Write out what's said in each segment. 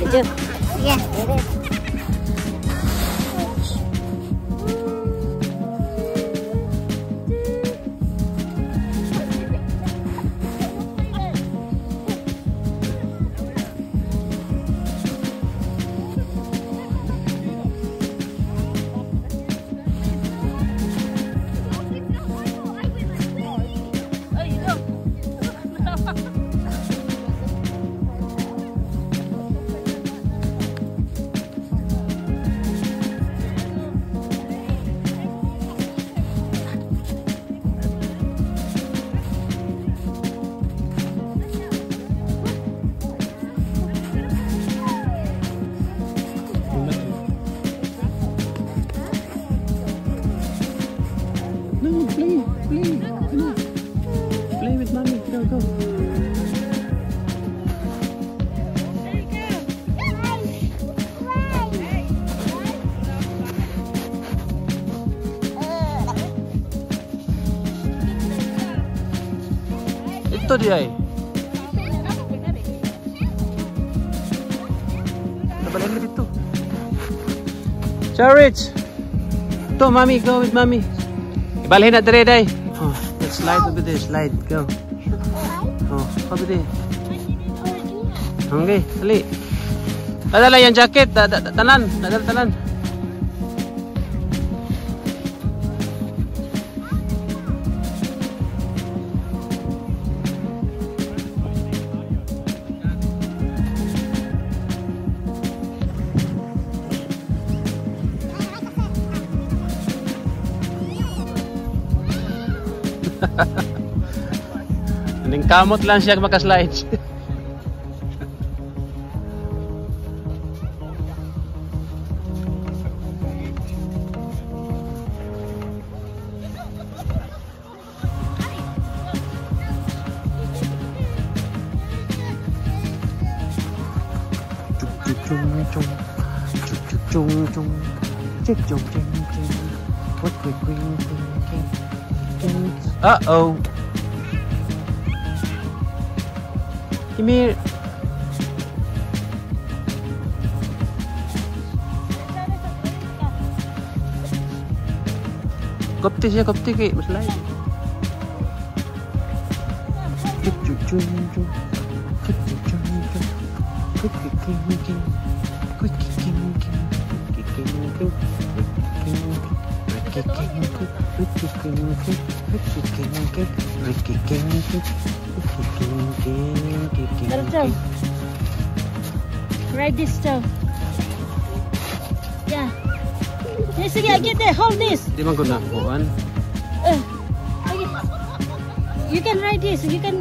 Yeah. Play with mommy. Go. Itu dia. Balik lagi itu. Charich. Tuh, mommy, go with mommy. Balik nak tere dai. Oh, let's slide over there. Slide, go. Oh, over there. Okay, dali. Dala yang jaket, tanan, dala tanan. Ning kamot lang siya maka-slide. Uh-oh. Ymir. Kopti siya, kopti kay mas lain. Ride this toe. Yeah. Yes, again, get there. Hold this. Di man guna kuan. Okay. You can ride this. You can.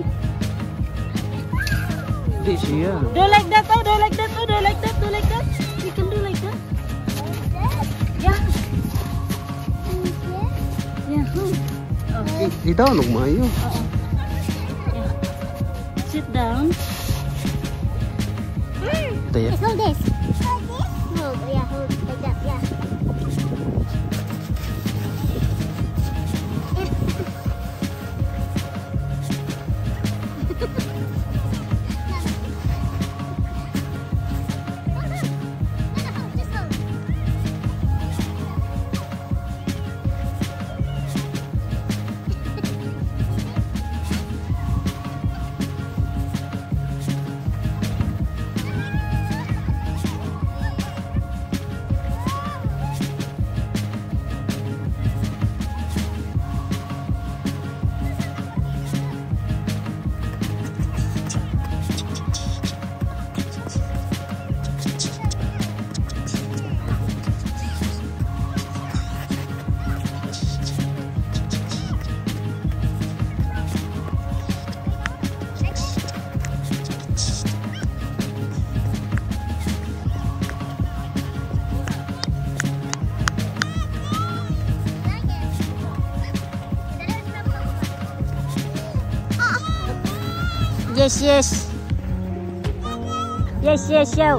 Di siya. Do like that. Oh, do like that. Oh, do like that. Do like that. You can do like that. Yeah. Yeah. Okay. Itaw nung mayo. Yeah. Sit down. Taya. Yes, hold this. Hold this? Hold, yeah, hold like that, yeah. Yes, yes. Yes, yes, yo.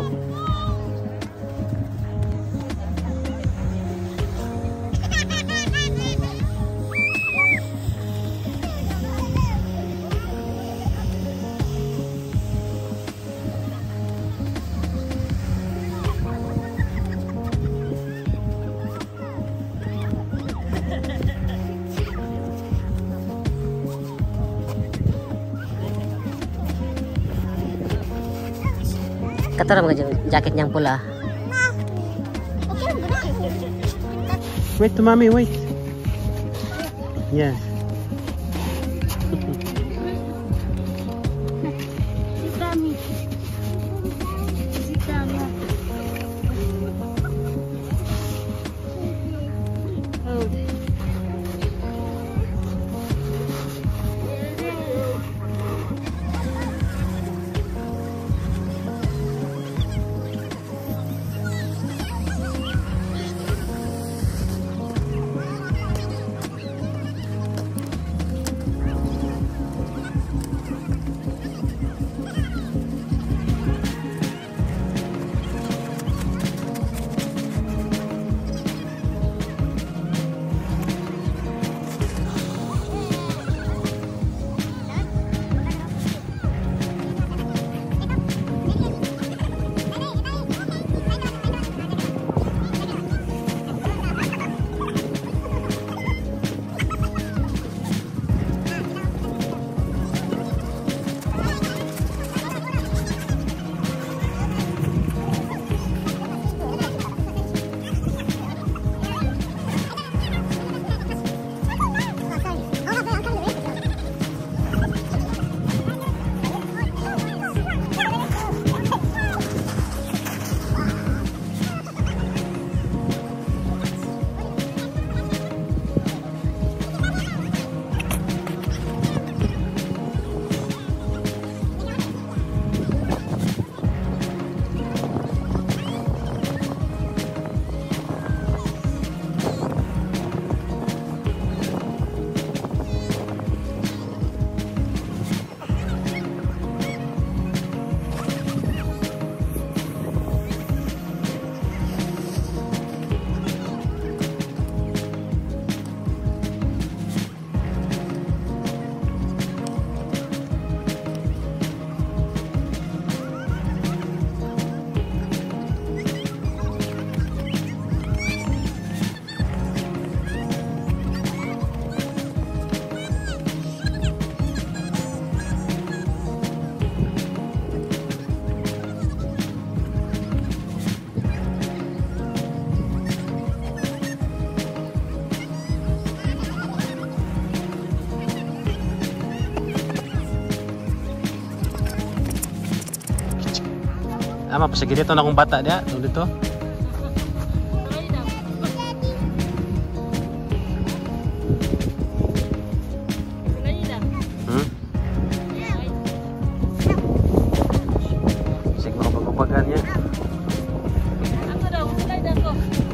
Kata orang jaket yang pula. Wait to mommy, wait. Yeah. Sit down, me. Sit down, yeah. Oh. Ama pa sa dito na akong bata dia, dito. Sige mo pagpapagan niya. Ako daw, sulay dako.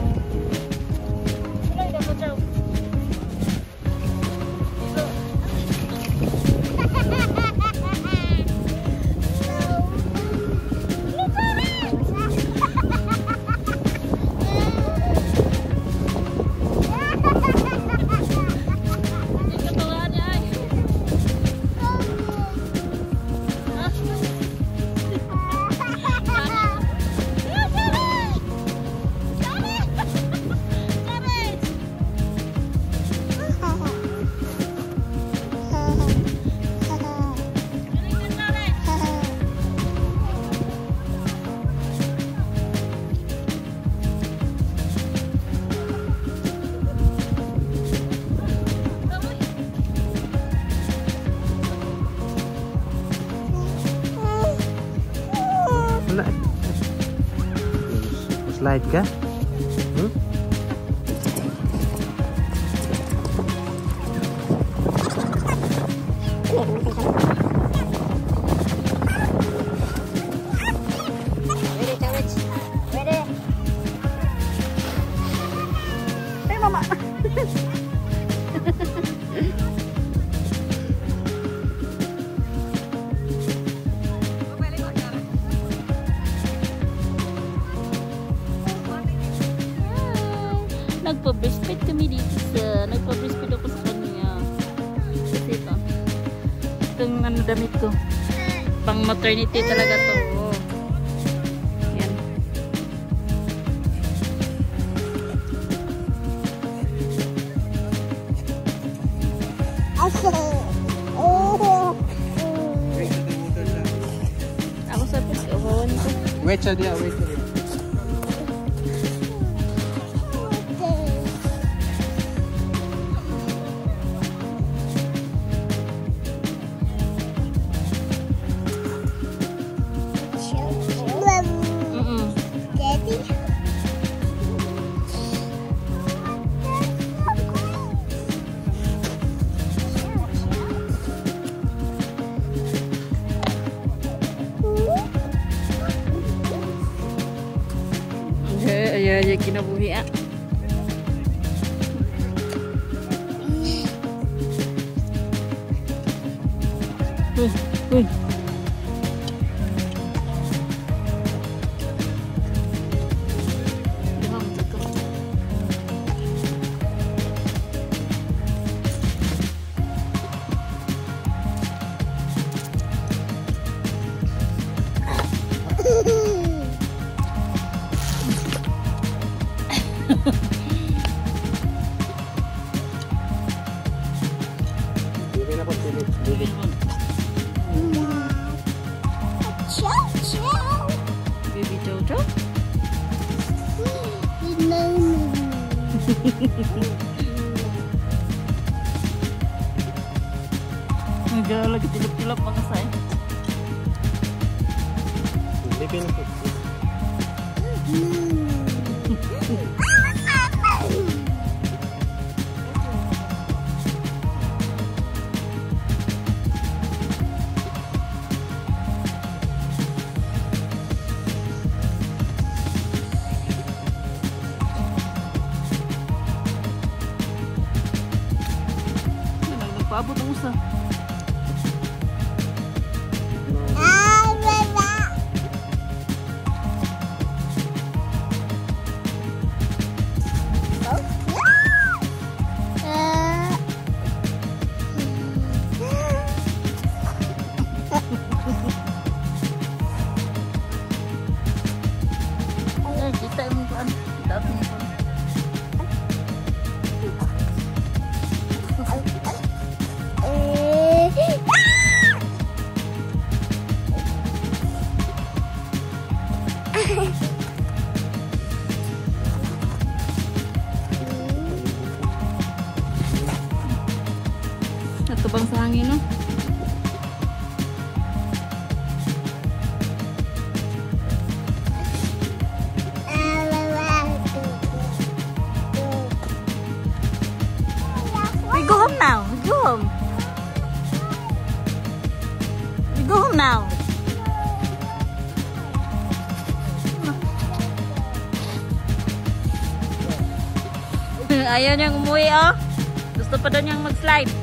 Sulay dako daw. Slide ka? Ready, Tawits? Ready? Hey, mama. Nagpa-breastfeed kami dito sa... Nagpa-breastfeed ako sa kanya. Kasi ito. Itong ano damit ko. Pang maternity talaga to. Oh. Yan. Ako sa pis. Kawawan ko. Wait siya diya, wait. Ayan, kinabuhi ah. Uy. Bibi na po, bibi. Baby Jojo? Nagala tilap-tilap mga say. Bibi na po. Nagpaabot ang usa. Kita yung kuan. Kita yung kuan. Natubang sa hangin, no? We go home now. We go home. We go home now. Ayaw niyang umuwi, oh. Gusto pa daw niyang mag-slide.